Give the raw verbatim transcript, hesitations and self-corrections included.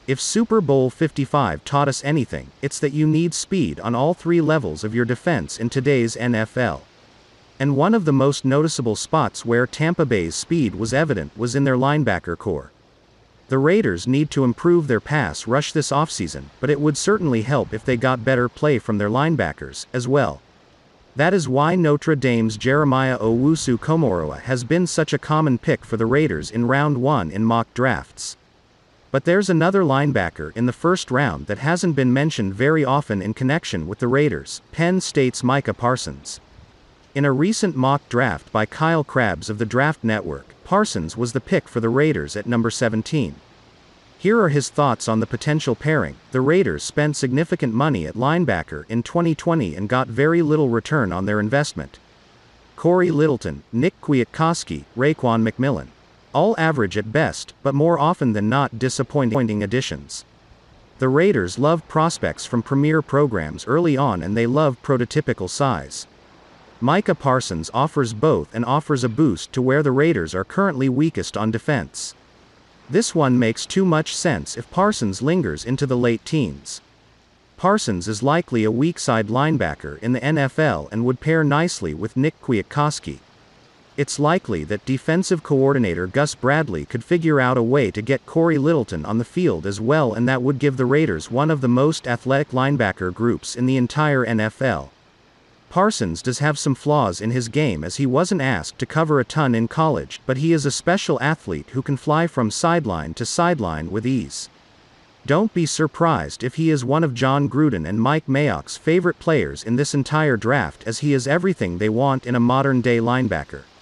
If Super Bowl fifty-five taught us anything, it's that you need speed on all three levels of your defense in today's N F L. And one of the most noticeable spots where Tampa Bay's speed was evident was in their linebacker core. The Raiders need to improve their pass rush this offseason, but it would certainly help if they got better play from their linebackers, as well. That is why Notre Dame's Jeremiah Owusu-Koramoah has been such a common pick for the Raiders in round one in mock drafts. But there's another linebacker in the first round that hasn't been mentioned very often in connection with the Raiders, Penn State's Micah Parsons. In a recent mock draft by Kyle Krabs of the Draft Network, Parsons was the pick for the Raiders at number seventeen. Here are his thoughts on the potential pairing. The Raiders spent significant money at linebacker in twenty twenty and got very little return on their investment. Corey Littleton, Nick Kwiatkowski, Raekwon McMillan. All average at best, but more often than not disappointing additions. The Raiders love prospects from premier programs early on, and they love prototypical size. Micah Parsons offers both and offers a boost to where the Raiders are currently weakest on defense. This one makes too much sense if Parsons lingers into the late teens. Parsons is likely a weak side linebacker in the N F L and would pair nicely with Nick Kwiatkowski. It's likely that defensive coordinator Gus Bradley could figure out a way to get Corey Littleton on the field as well, and that would give the Raiders one of the most athletic linebacker groups in the entire N F L. Parsons does have some flaws in his game, as he wasn't asked to cover a ton in college, but he is a special athlete who can fly from sideline to sideline with ease. Don't be surprised if he is one of John Gruden and Mike Mayock's favorite players in this entire draft, as he is everything they want in a modern-day linebacker.